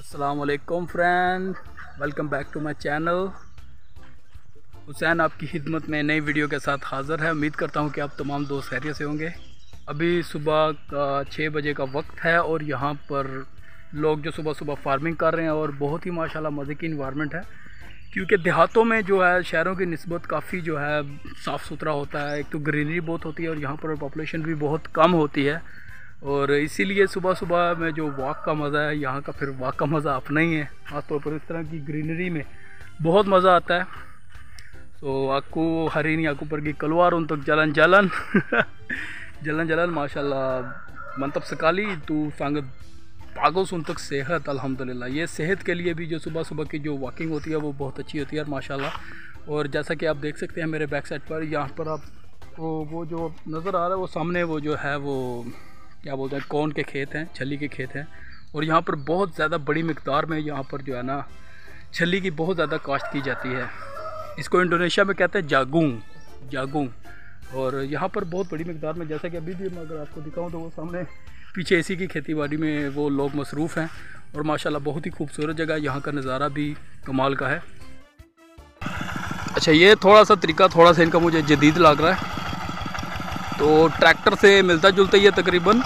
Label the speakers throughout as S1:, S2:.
S1: अस्सलाम वालेकुम friend, welcome back to my channel. Hussain आपकी खिदमत में नई वीडियो के साथ हाज़िर है। उम्मीद करता हूं कि आप तमाम दोस्त खैरियत से होंगे। अभी सुबह का 6 बजे का वक्त है और यहां पर लोग जो सुबह सुबह फार्मिंग कर रहे हैं और बहुत ही माशाल्लाह मज़े की इन्वायरमेंट है, क्योंकि देहातों में जो है शहरों की निस्बत काफ़ी जो है साफ़ सुथरा होता है। एक तो ग्रीनरी बहुत होती है और यहाँ पर पॉपुलेशन भी बहुत कम होती है, और इसीलिए सुबह सुबह में जो वॉक का मज़ा है यहाँ का, फिर वॉक का मज़ा अपना ही है। ख़ासतौर पर इस तरह की ग्रीनरी में बहुत मज़ा आता है। तो आकू हरीनी आकू पर की कलवार उन तक जलन जलन जलन जलन माशाल्लाह मंतब सकाली तू सांगत पागो सुन तक सेहत अल्हम्दुलिल्लाह। ये सेहत के लिए भी जो सुबह सुबह की जो वॉकिंग होती है वो बहुत अच्छी होती है माशाल्लाह। और जैसा कि आप देख सकते हैं मेरे बैक साइड पर, यहाँ पर आपको वो जो नज़र आ रहा है वो सामने वो जो है वो क्या बोलते हैं, कौन के खेत हैं, छली के खेत हैं। और यहाँ पर बहुत ज़्यादा बड़ी मिकदार में यहाँ पर जो है ना छली की बहुत ज़्यादा काश्त की जाती है। इसको इंडोनेशिया में कहते हैं जागूंग जागूंग। और यहाँ पर बहुत बड़ी मिकदार में, जैसा कि अभी भी मैं अगर आपको दिखाऊँ तो वो सामने पीछे इसी की खेती बाड़ी में वो लोग मसरूफ़ हैं। और माशाल्लाह बहुत ही खूबसूरत जगह, यहाँ का नज़ारा भी कमाल का है। अच्छा, ये थोड़ा सा तरीका थोड़ा सा इनका मुझे जदीद लग रहा है, तो ट्रैक्टर से मिलता जुलता ही है तकरीबन,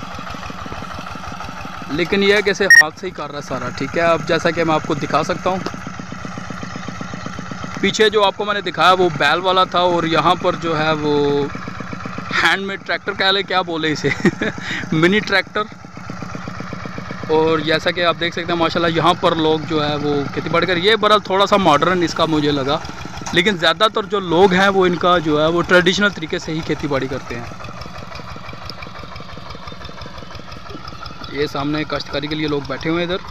S1: लेकिन यह कैसे हाथ से ही कर रहा है सारा। ठीक है, अब जैसा कि मैं आपको दिखा सकता हूँ, पीछे जो आपको मैंने दिखाया वो बैल वाला था, और यहाँ पर जो है वो हैंडमेड ट्रैक्टर कह ले, क्या बोले इसे मिनी ट्रैक्टर। और जैसा कि आप देख सकते हैं माशाल्लाह यहाँ पर लोग जो है वो खेती बाड़ी कर, ये बरल थोड़ा सा मॉडर्न इसका मुझे लगा, लेकिन ज़्यादातर जो लोग हैं वो इनका जो है वो ट्रेडिशनल तरीके से ही खेती बाड़ी करते हैं। ये सामने काश्तकारी के लिए लोग बैठे हुए हैं इधर।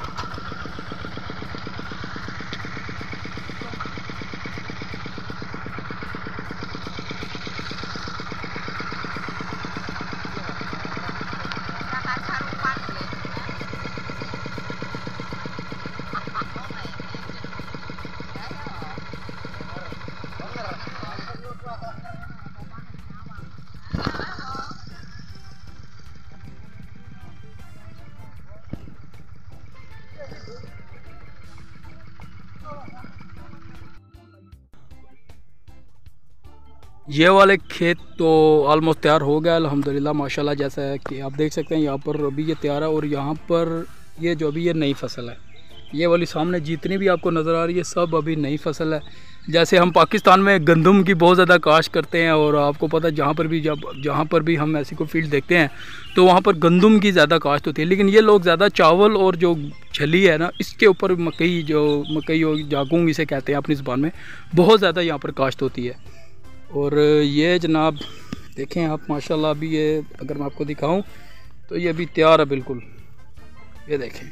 S1: ये वाले खेत तो ऑलमोस्ट तैयार हो गया अल्हम्दुलिल्लाह माशाल्लाह। जैसा है कि आप देख सकते हैं यहाँ पर अभी ये तैयार है, और यहाँ पर ये जो अभी ये नई फसल है, ये वाली सामने जितनी भी आपको नज़र आ रही है सब अभी नई फसल है। जैसे हम पाकिस्तान में गंदम की बहुत ज़्यादा काश्त करते हैं, और आपको पता है जहाँ पर भी हम ऐसी कोई फील्ड देखते हैं तो वहाँ पर गंदम की ज़्यादा काश्त होती है, लेकिन ये लोग ज़्यादा चावल और जो छली है ना इसके ऊपर मकई और जागूंग इसे कहते हैं अपनी ज़ुबान में, बहुत ज़्यादा यहाँ पर काश्त होती है। और ये जनाब देखें आप माशाल्लाह, अभी ये अगर मैं आपको दिखाऊं तो ये अभी तैयार है बिल्कुल। ये देखें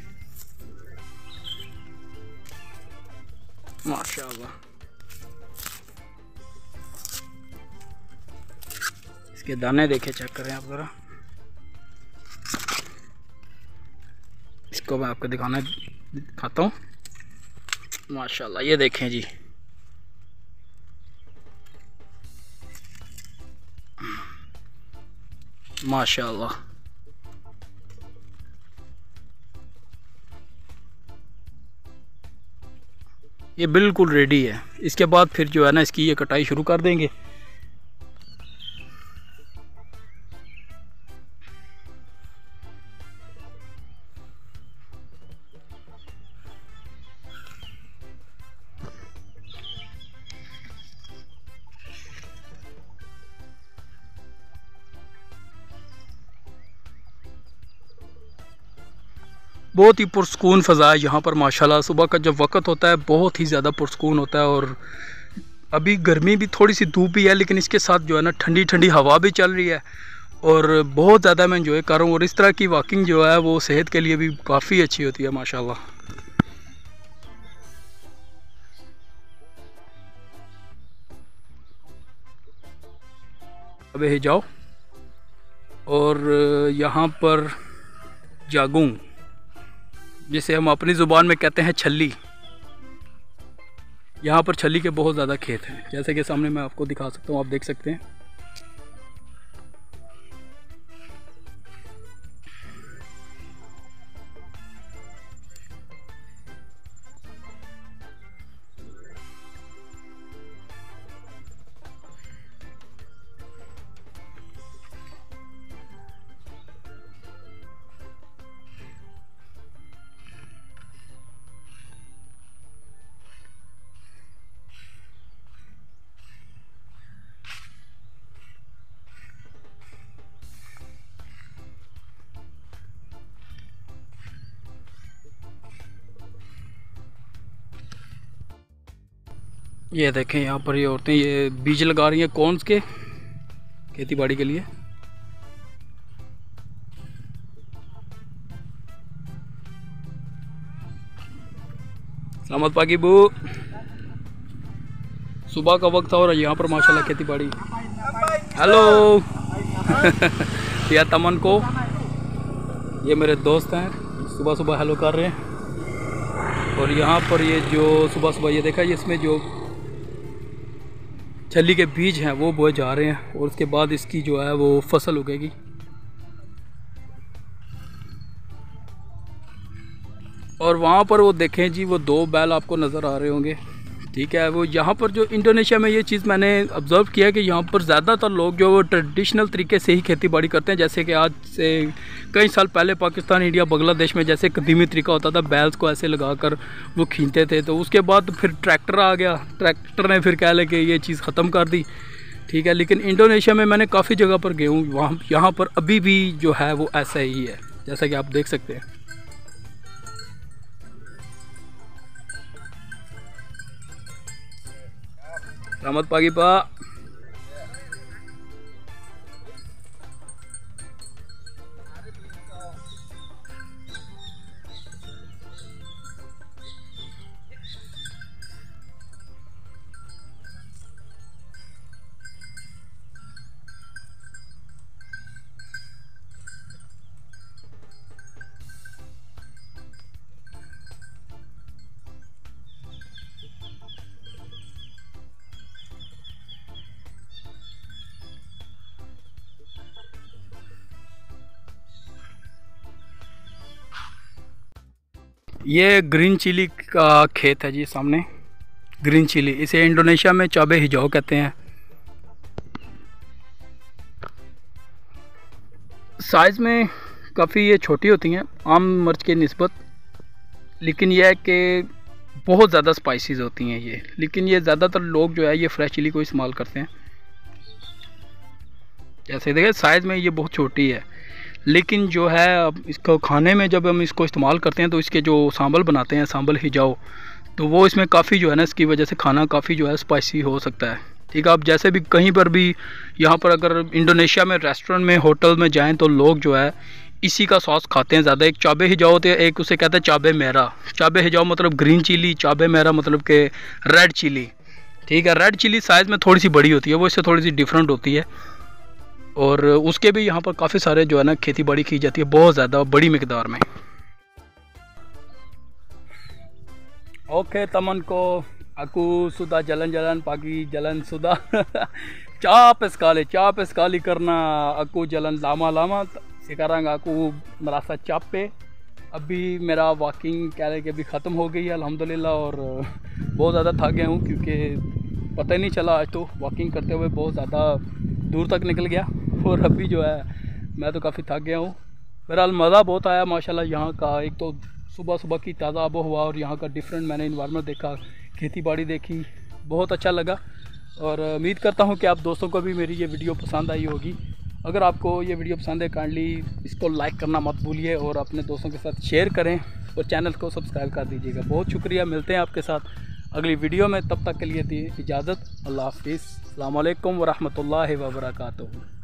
S1: माशाल्लाह, इसके दाने देखें, चेक करें आप ज़रा। इसको मैं आपको दिखाता हूँ माशाल्लाह। ये देखें जी, माशाल्लाह। ये बिल्कुल रेडी है। इसके बाद फिर जो है ना इसकी ये कटाई शुरू कर देंगे। बहुत ही पुरस्कून फ़ज़ा है यहाँ पर माशाल्लाह। सुबह का जब वक्त होता है बहुत ही ज़्यादा पुरस्कून होता है, और अभी गर्मी भी थोड़ी सी धूप भी है, लेकिन इसके साथ जो है ना ठंडी ठंडी हवा भी चल रही है, और बहुत ज़्यादा मैं एंजॉय कर रहा हूँ। और इस तरह की वॉकिंग जो है वो सेहत के लिए भी काफ़ी अच्छी होती है माशाल्लाह। अब ही जाओ, और यहाँ पर जागूंग जिसे हम अपनी ज़ुबान में कहते हैं छली, यहाँ पर छली के बहुत ज़्यादा खेत हैं, जैसे कि सामने मैं आपको दिखा सकता हूँ, आप देख सकते हैं। ये देखें यहाँ पर ये औरतें ये बीज लगा रही हैं कॉर्न्स के खेती बाड़ी के लिए। सलामत पाकी बू, सुबह का वक्त था और यहाँ पर माशाल्लाह खेती बाड़ी। हेलो या तमन को, ये मेरे दोस्त हैं, सुबह सुबह हेलो कर रहे हैं। और यहाँ पर ये जो सुबह सुबह ये देखा, इसमें जो छली के बीज हैं वो बोए जा रहे हैं और उसके बाद इसकी जो है वो फसल उगेगी। और वहाँ पर वो देखें जी, वो 2 बैल आपको नज़र आ रहे होंगे, ठीक है। वो यहाँ पर जो इंडोनेशिया में ये चीज़ मैंने ऑब्ज़र्व किया है कि यहाँ पर ज़्यादातर लोग जो वो ट्रेडिशनल तरीके से ही खेती बाड़ी करते हैं। जैसे कि आज से कई साल पहले पाकिस्तान, इंडिया, बांग्लादेश में जैसे कदीमी तरीका होता था, बैल्स को ऐसे लगाकर वो खींचते थे। तो उसके बाद फिर ट्रैक्टर आ गया, ट्रैक्टर ने फिर कह ले कि ये चीज़ ख़त्म कर दी, ठीक है। लेकिन इंडोनेशिया में मैंने काफ़ी जगह पर गया हूँ, वहाँ यहाँ पर अभी भी जो है वो ऐसा ही है, जैसा कि आप देख सकते हैं। Selamat pagi Pak. ये ग्रीन चिली का खेत है जी सामने, ग्रीन चिली, इसे इंडोनेशिया में चाबे हिजाओ कहते हैं। साइज़ में काफ़ी ये छोटी होती हैं आम मिर्च के निस्बत, लेकिन यह है कि बहुत ज़्यादा स्पाइसीज होती हैं ये। लेकिन ये ज़्यादातर लोग जो है ये फ्रेश चिली को इस्तेमाल करते हैं। जैसे देखिए साइज़ में ये बहुत छोटी है, लेकिन जो है अब इसको खाने में जब हम इसको इस्तेमाल करते हैं तो इसके जो सांबल बनाते हैं, सांबल हिजाओ, तो वो इसमें काफ़ी जो है ना, इसकी वजह से खाना काफ़ी जो है स्पाइसी हो सकता है, ठीक है। आप जैसे भी कहीं पर भी यहाँ पर अगर इंडोनेशिया में रेस्टोरेंट में, होटल में जाएं तो लोग जो है इसी का सॉस खाते हैं ज़्यादा। एक चाबे हिजाओ होते हैं, एक उसे कहते हैं चाबे मेरा। चाबे हिजाओ मतलब ग्रीन चिली, चाबे मेरा मतलब के रेड चिली, ठीक है। रेड चिली साइज़ में थोड़ी सी बड़ी होती है, वो इससे थोड़ी सी डिफरेंट होती है। और उसके भी यहाँ पर काफ़ी सारे जो है ना खेती बाड़ी की जाती है, बहुत ज़्यादा बड़ी मिकदार में। ओके तमन को, aku sudah jalan-jalan pagi, jalan sudah capek sekali karena aku jalan lama-lama. Sekarang aku merasa capek। अभी मेरा वॉकिंग कह रहे कि अभी ख़त्म हो गई है अल्हम्दुलिल्लाह, और बहुत ज़्यादा थक गया हूँ क्योंकि पता ही नहीं चला, आज तो वॉकिंग करते हुए बहुत ज़्यादा दूर तक निकल गया। और अभी जो है मैं तो काफ़ी थक गया हूँ। बहरहाल मज़ा बहुत आया माशाल्लाह यहाँ का। एक तो सुबह सुबह की ताज़ा आबो हवा और यहाँ का डिफरेंट मैंने इन्वायरमेंट देखा, खेती बाड़ी देखी, बहुत अच्छा लगा। और उम्मीद करता हूँ कि आप दोस्तों को भी मेरी ये वीडियो पसंद आई होगी। अगर आपको ये वीडियो पसंद है काइंडली इसको लाइक करना मत भूलिए और अपने दोस्तों के साथ शेयर करें और चैनल को सब्सक्राइब कर दीजिएगा। बहुत शुक्रिया, मिलते हैं आपके साथ अगली वीडियो में, तब तक के लिए दी इजाज़त। अल्लाह हाफिज़। अस्सलाम वालेकुम व रहमतुल्लाहि व बरकातुहू।